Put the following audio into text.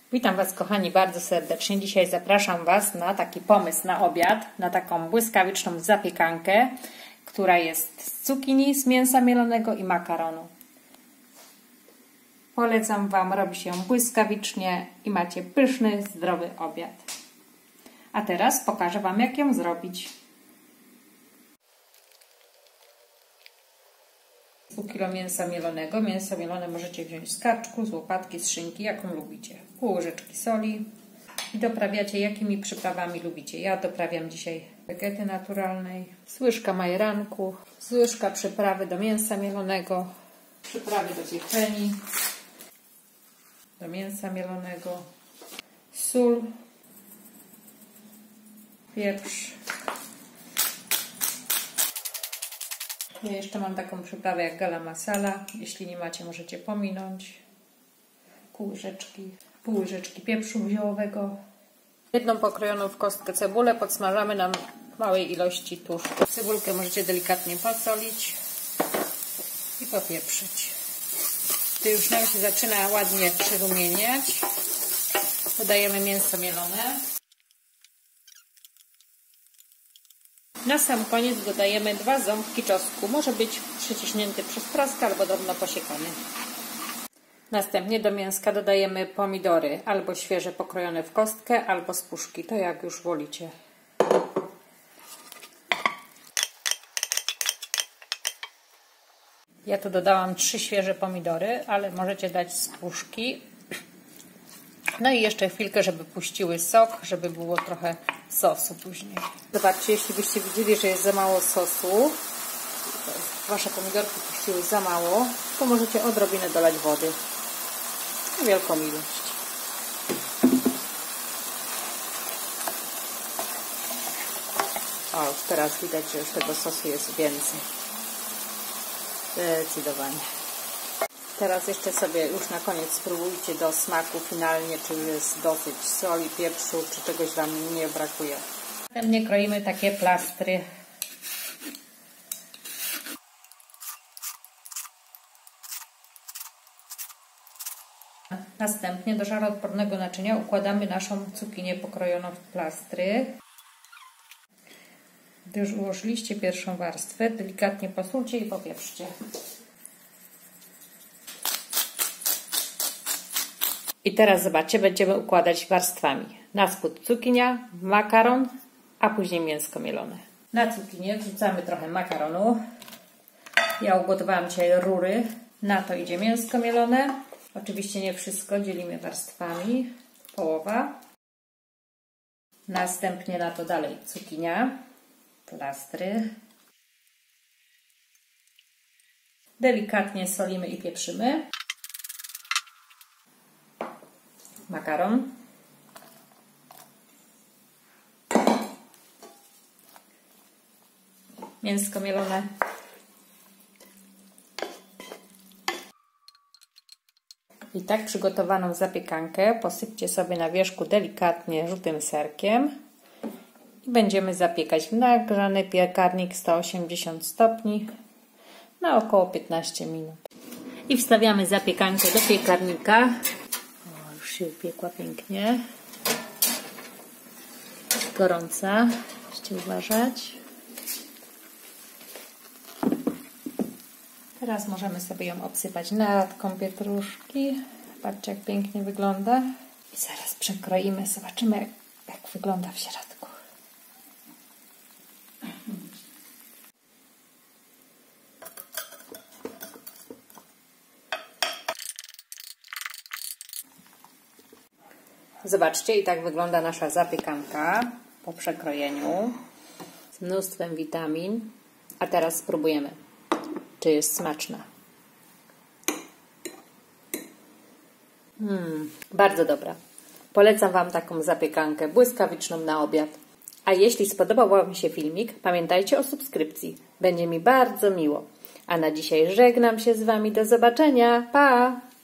Witam Was, kochani, bardzo serdecznie. Dzisiaj zapraszam Was na taki pomysł na obiad, na taką błyskawiczną zapiekankę, która jest z cukinii, z mięsa mielonego i makaronu. Polecam Wam, robi się ją błyskawicznie i macie pyszny, zdrowy obiad. A teraz pokażę Wam, jak ją zrobić. Pół kilo mięsa mielonego. Mięso mielone możecie wziąć z karczku, z łopatki, z szynki, jaką lubicie. Pół łyżeczki soli i doprawiacie jakimi przyprawami lubicie. Ja doprawiam dzisiaj wegety naturalnej. Z łyżka majeranku, z łyżka przyprawy do mięsa mielonego, przyprawy do pieczeni, do mięsa mielonego, sól, pieprz. Ja jeszcze mam taką przyprawę jak garam masala. Jeśli nie macie, możecie pominąć. Pół łyżeczki pieprzu ziołowego. Jedną pokrojoną w kostkę cebulę podsmażamy na małej ilości tłuszczu. Cebulkę możecie delikatnie posolić i popieprzyć. Gdy już nam się zaczyna ładnie przyrumieniać, dodajemy mięso mielone. Na sam koniec dodajemy 2 ząbki czosnku. Może być przyciśnięty przez praskę albo drobno posiekany. Następnie do mięska dodajemy pomidory, albo świeże pokrojone w kostkę, albo z puszki. To jak już wolicie. Ja tu dodałam 3 świeże pomidory, ale możecie dać z puszki. No i jeszcze chwilkę, żeby puściły sok, żeby było trochę sosu później. Zobaczcie, jeśli byście widzieli, że jest za mało sosu, wasze pomidorki puściły za mało, to możecie odrobinę dolać wody. Wielką ilość. O, już teraz widać, że już tego sosu jest więcej. Zdecydowanie. Teraz jeszcze sobie już na koniec spróbujcie do smaku finalnie, czy jest dosyć soli, pieprzu, czy czegoś Wam nie brakuje. Następnie kroimy takie plastry. Następnie do żaroodpornego naczynia układamy naszą cukinię pokrojoną w plastry. Gdy już ułożyliście pierwszą warstwę, delikatnie posólcie i popieprzcie. I teraz zobaczcie, będziemy układać warstwami. Na spód cukinia, makaron, a później mięsko mielone. Na cukinię wrzucamy trochę makaronu. Ja ugotowałam dzisiaj rury. Na to idzie mięsko mielone. Oczywiście nie wszystko, dzielimy warstwami. Połowa. Następnie na to dalej cukinia, plastry. Delikatnie solimy i pieprzymy. Makaron. Mięsko mielone. I tak przygotowaną zapiekankę posypcie sobie na wierzchu delikatnie żółtym serkiem i będziemy zapiekać w nagrzany piekarnik 180 stopni na około 15 minut. I wstawiamy zapiekankę do piekarnika. Już się upiekła pięknie. Gorąca. Musicie uważać. Teraz możemy sobie ją obsypać naradką pietruszki. Patrzcie, jak pięknie wygląda. I zaraz przekroimy. Zobaczymy, jak wygląda w środku. Zobaczcie, i tak wygląda nasza zapiekanka po przekrojeniu z mnóstwem witamin. A teraz spróbujemy, czy jest smaczna. Bardzo dobra. Polecam Wam taką zapiekankę błyskawiczną na obiad. A jeśli spodobał Wam się filmik, pamiętajcie o subskrypcji. Będzie mi bardzo miło. A na dzisiaj żegnam się z Wami. Do zobaczenia. Pa!